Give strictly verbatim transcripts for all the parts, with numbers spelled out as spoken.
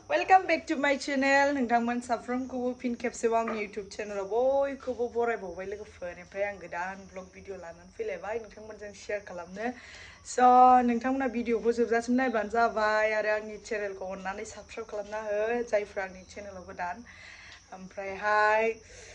Welcome back to my channel. Nोंथांमोन साफ्रोमखौबो फिन खेबसेबाव आंनि YouTube चेनेलाव बयखौबो बरायबावबाय लोगोफोर ओमफ्राय आं गोदान ब्लग भिडिअ लानानै फैलायबाय नोंथांमोनजों शेयार खालामनो स' नोंथांमोना भिडिअखौ जोबजासिम नायबानो जाबाय आरो आंनि चेनेलखौ अननानै साबस्क्राइब खालामना हो जायफ्रा आंनि चेनेलाव गोदान ओमफ्रायहाय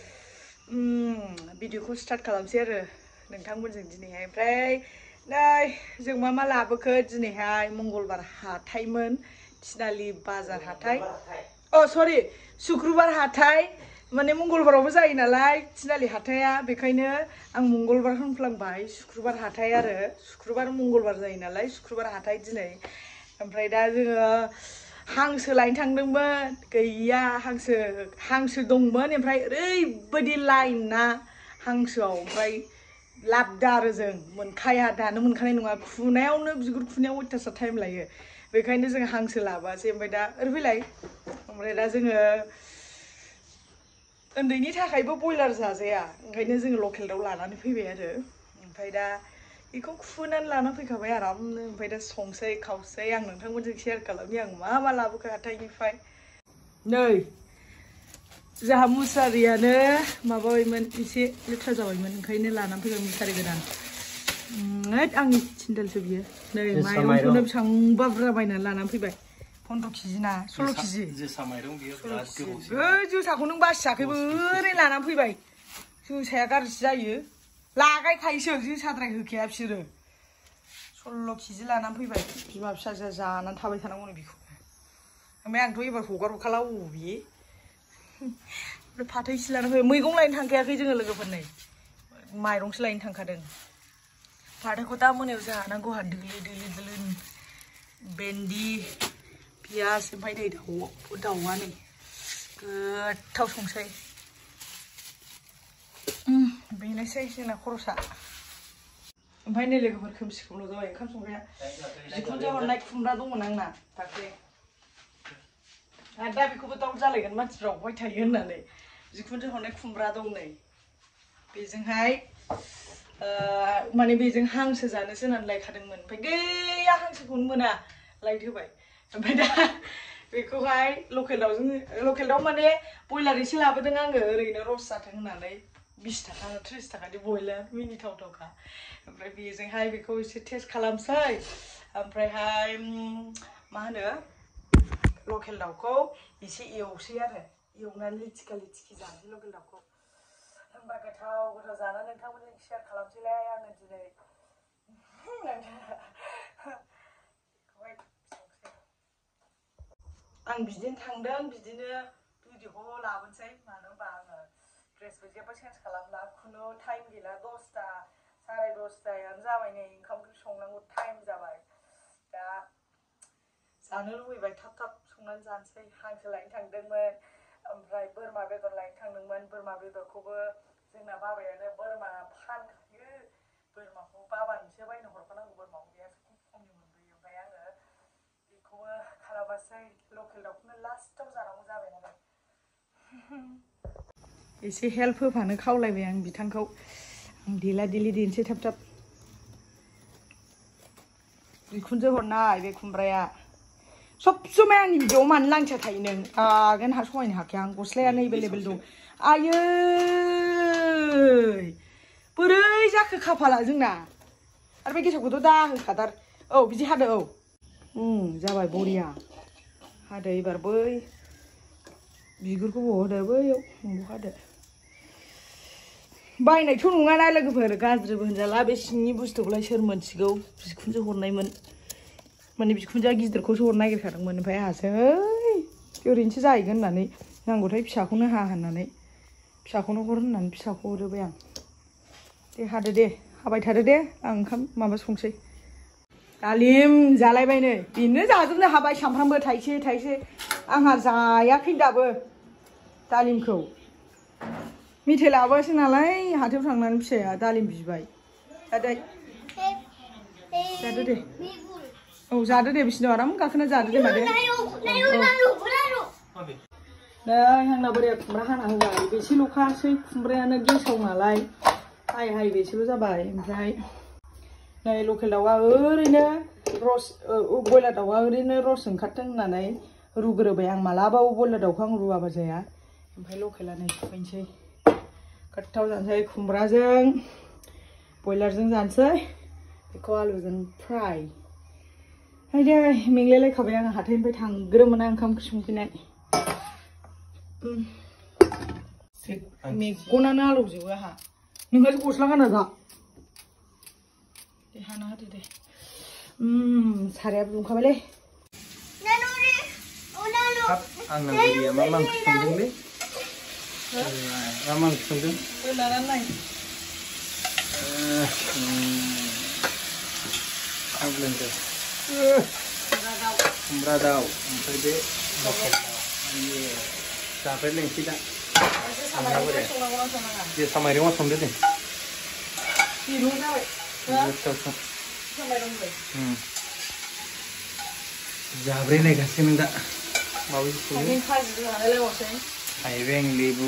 भिडिअखौ स्टार्ट खालामसै आरो नोंथांमोनजों दिनैहाय ओमफ्राय नै जों मा मा लाबोखो दिनैहाय मंगलबार हाथायमोन Tinali Bazar Hatai. Oh, sorry, Sukrubar Hatai. Mane मंगलबारावबो जायो नालाय Tinali Hataya बेखायनो आं मंगलबार होनफ्लांबाय सुक्रुबार हाथाय आरो सुक्रुबार मंगलबार जायो नालाय सुक्रुबार हाथाय दिनै ओमफ्राय दा जोङो हांसो लायनो थांदोंमोन गैया हांसो हांसो दंमोन ओमफ्राय ओरैबायदि लाइन ना हांसोआव ओमफ्राय लाबदा आरो जों मोनखाया दानो मोनखानाय नङा खुनायावनो बिगुर खुनायाव अयथासार टाइम लायो बेखायनो जों हांसो लाबासै ओमफ्राय दा ओरै फैलाय ओमफ्राय दा जोङो उन्दैनि थाखायबो बयलार जाजाया ओंखायनो जोङो लकेल दाउ लानानै फैबाय आरो ओमफ्राय दा बेखौ खुनानै लाना फैखाबाय आरामनो ओमफ्राय दा संसै खावसै आं नोंथांमोनजों शेयार खालामनि आं मा मा लाबोखो हाथायनिफ्राय नै जोंहा मुसारियानो माबाबायमोन एसे लेथ्रा जाबायमोन ओंखायनो लानानै फैबाय मुसारि गोदान आंनि सिन्देलसो बियो नै माइरंखौनो बेसेबांबा बुरजा बायनानै लानानै फैबाय फन्द्र केजि ना सल्ल' केजि जोसा माइरं बियो बिराद गोबावसै ओइ जोसाखौ नों बासियाखैबो ओरै लानानै फैबाय जोसाया गाज्रि जायो लागायखायोसो जोसाद्राय होखाया बिसोरो सल्ल' केजि लानानै फैबाय बिमा फिसाजोआ जानानै थाबाय थानांगौनो बेखौ ओमफ्राय आंथ' एबार हगार हरखाला अबे फाथो एसे लानानै फैबाय मैगं लायनो थांखायाखै जोङो लोगोफोर नै माइरंसो लायनो थांखादों फाथोखौ दा मोनायाव जानांगौ हा दोलो दोलो दोलो भेन्दि पियाज ओमफ्राय नै दाउ दाउआ नै गोथाव संसै बेनोसै जोंना खरसा ओमफ्राय नै लोगोफोर खोमसि खोमलाव जाबाय ओंखाम संग्राया जिखुनु हरनाय खुमब्रा दंमोन आंना दाख्लै आरो दा बेखौबो दाउ जालायगोन मानसिफ्रा अबहाय थायो होननानै जिखुनु हरनाय खुमब्रा दं नै बेजोंहाय माने बेजों हांसो जानोसो होननानै लायखादोंमोन ओमफ्राय गैया हांसोखौनो मोना लाइट होबाय ओमफ्राय दा बेखौहाय लकेल दाउजों लकेल दाउ माने बयलार एसे लाबोदों आङो ओरैनो रस जाथों होननानै बिस थाखा त्रिस थाखानि बयलार मिनिथावथावखा ओमफ्राय बेजोंहाय बेखौ एसे टेस्ट खालामसै ओमफ्रायहाय मा होनो लकेल दाउखौ एसे एवसै आरो एवनानै लिथिखा लिथिखि जानोसै लकेल दाउखौ होनबा गोथाव गोथाव जाना नोंथांमोनजों शेयार खालामसैलाय आङो दिनै आं बिदिनो थांदों बिदिनो भिडिअखौ लाबोनोसै मानो होनबा आङो ड्रेसबो जेबो चेन्ज खालामला खुनु टाइम गैला दसथा साराय दसथायानो जाबाय नै ओंखाम ओंख्रि संनांगौ टाइम जाबाय दा जानो लुबैबाय थाब थाब संनानै जानोसै हांसो लायनो थांदोंमोन ओमफ्राय बोरमा बेदर लायनो थांदोंमोन बोरमा बेदरखौबो जोंना बाबायानो बोरमा फानखायो बोरमाखौ बाबानोसो बायनो हरफानांगौ बोरमाखौ बेहासो खम खमनि मोनबोयो ओमफ्राय आङो बेखौबो खालामासै लकेल दाउखौनो लास्टाव जानांगौ जाबाय आरो एसे हेल्प होफानो खावलायबाय आं बिथांखौ आं देला देलि देनोसै थाब थाब बिखुनजो हरनाय बे खुमब्राया सब समय आंनि भिडिअआव मानो लांथिया थायो नों आगोन हा सहायनो हाखाया आं गस्लायानो एभेलेबेल दं आयै बोरै जाखो खाफाला जोंना आरो बे गेसावखौथ' दा होखादार औ बिदि हादो औ जाबाय बरिया हादो एबार बै बिगुरखौ बहदो बैयाव नंगौ हादो बायनायथ' नङाना लोगोफोर गाज्रिबो होनजाला बे सिंनि बुस्थुखौलाय सोर मोनथिगौ बिखुनजो हरनायमोन माने बिखुनजोआ गिदिरखौसो हरनो नागिरखादोंमोन ओमफ्राय आहासो ओरैनोसो जाहैगोन होननानै नांगौथाय फिसाखौनो हा होननानै फिसाखौनो हर होननानै फिसाखौ हरोबाय आं दे हादो दे हाबाय थादो दे आं ओंखाम माबा संसै दालिम जालायबाय नै बेनो जाजोबनो हाबाय सामफ्रामबो थाइसे थाइसे आंहा जायाखै दाबो दालिमखौ मेथाइ लाबोआसै नालाय हाथायाव थांनानै फिसाया दालिम बिबाय आदै जादो दे औ जादो दे बिसिनाव आराम गाखोना जादो दे मादै नै आंना बोराया खुमब्रा हाना होबाय बेसेल'खासै खुमब्रायानो गेसाव नालाय हाय हाय बेसेल' जाबाय ओमफ्राय नै लकेल दाउआ ओरैनो रस बयलार दाउआ ओरैनो रस ओंखारथों होननानै रुग्रोबाय आं मालाबाबो बयलार दाउखौ आं रुवाबा जाया ओमफ्राय लकेला नै फैनोसै गोथाव जानोसै खुमब्राजों बयलारजों जानोसै बेखौ आलुजों फ्राय हायदे मेंलायलायखाबाय आं हाथाइनिफ्राय थांग्रोमोना ओंखाम ओंख्रि संफैनाय मेगनानो आलौजोबो आंहा नोंहा गस्ला गाना जा दे हाना होदो दे सारायाबो दुंखाबायलै आं नांगौरिया मा मा ओंख्रि संदोंलै मा मा ओंख्रि संदों बोलानानै नाय आं बुंदों खुमब्रा दाउ ओमफ्राय बे लकेल दाउ जाबाय लोंसै दा जोसा माइरंआव संदो दे जाब्रै नायगासिनो दा थाइबें लेबु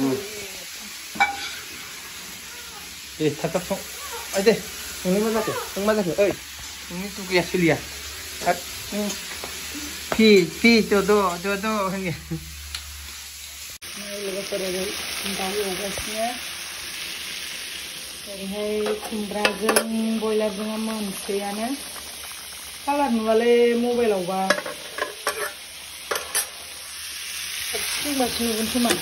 दे थाब थाब सं ओइ दे नोंनि मा जाखो नों मा जाखो ओइ नोंनि दुगैया सोलिया थाब नों फि फि जद' जद' होनो लोगोफोर ओरै दाउ एवगासिनो ओरैहाय खुमब्राजों बयलारजों मोनसैयानो कालार नुबालाय मबाइलावबा साबसिन नुगोन खोमा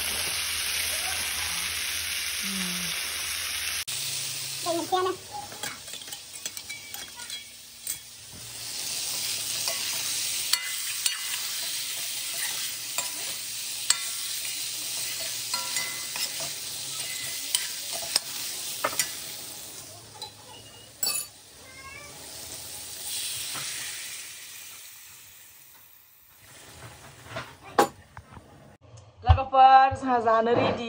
लोगोफोर जोंहा जानो रेडि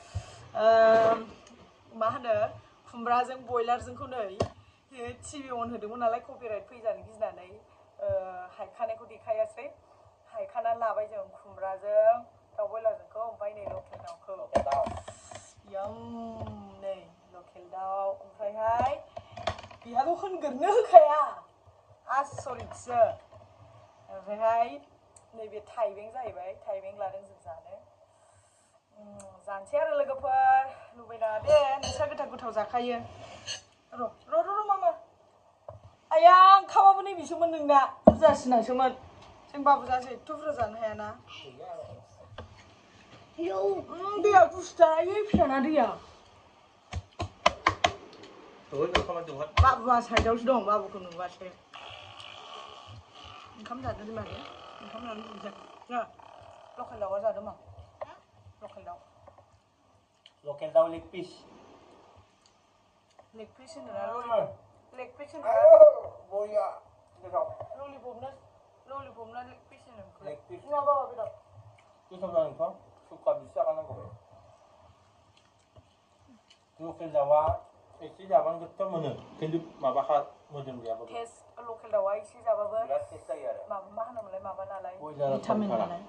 मा होनो खुमब्राजों बयलारजोंखौ नै टिभि अन होदोंमोन नालाय कपिराइट फैजानो गिनानै हायखानायखौ देखायासै हायखानानै लाबाय जों खुमब्राजों दाउ बयलारजोंखौ ओमफ्राय नै लकेल दाउखौ यम नै लकेल दाउ ओमफ्रायहाय बेहाथ' होनगोरनो होखाया आसरितसो ओमफ्रायहाय नैबे थाइबें जाहैबाय थाइबें लादों जों जानो जानोसै आरो लोगोफोर लुबैना दे नोंस्रा गोथाव गोथाव जाखायो र' र' र' मामा आया ओंखामाबो नैबेसोमोन नोंना बुरजासिनासोमोन जों बाबुजासो एथ' बुरजा जानो हायाना दैया गुसुथार आयै फिसाना दैया बाबुआ साइडआवसो दं बाबुखौ नुबासो ओंखाम जादो दे मादै ओंखाम जानो दिनैसो लकेल दाउआ जादो मा लकेल दाउ लकेल दाउ लेग पिस लेग पिस होनोना ललिपप लेग पिस होनोना बरिया गोथाव ललिपप ना ललिपप ना लेग पिस होनो लेग पिस नङा बाबा बेदर गोथाव जागोनथ' सुखा बिदि जाखानांगौ लकेल दाउआ एसे जाबानो गोथाव मोनो खिन्थु माबाखा मोदोम गैयाबाबो टेस्ट लकेल दाउआ एसे जाबाबो बिराद टेस्ट जायो आरो माबा मा होनोमोनलाय माबा नालाय भिटामिन नालाय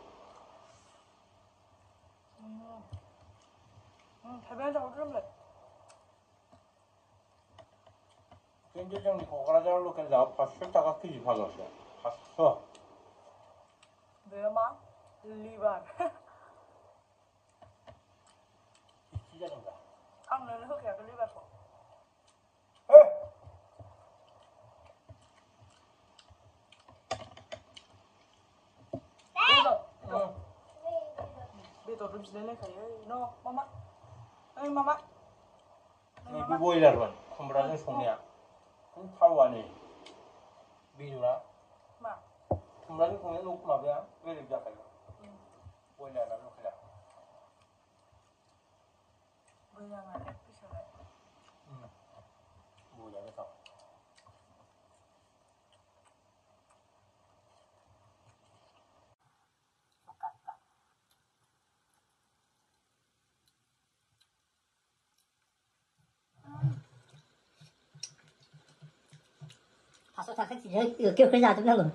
थाइबें जाबावदो होनलाय खिन्थु जोंनि क'क्राझाराव लकेल दाउ पास्स' थाखा केजि फानगासिनो पास्स' बेयो मा लिभार इसे जादों दा आंनोनो होखायाखै लिभारखौ बेदरबो बिलायलायखायो न' मामा ओइ मामा नैबे बयलारमोन खुमब्राजों संनाया थावा नै बेदरा मा खुमब्राजों संनाय माबाया बेलेग जाखायो बयलारा लकेला मोजाङा लेग पिसालाय बयला गोथाव 파스 타크 이거 껴 그냥 좀 하고.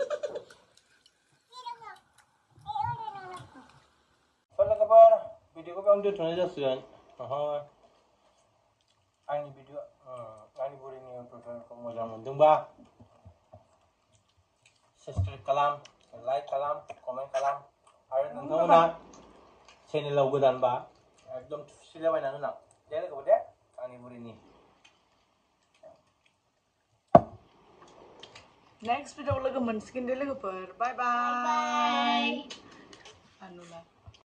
Soalnya kabar video ko bang dito na jasuan. Aha. Ani video ani buri ni tutorial ko mo jang mundung ba. Subscribe kalam, like kalam, comment नोंथांमोना चेनेलाव गोदानबा एकदम थुसिलाबायनानै होनां दे लोगोफोर दे आंनि बुरिनि नेक्स्ट भिडिअ लोगो मोनसिगोन दे लोगोफोर बाय बाय